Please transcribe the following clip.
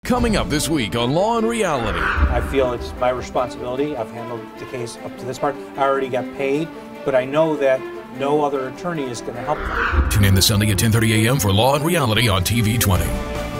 Coming up this week on Law and Reality. I feel it's my responsibility. I've handled the case up to this part. I already got paid, but I know that no other attorney is going to help them. Tune in this Sunday at 10:30 a.m. for Law and Reality on TV 20.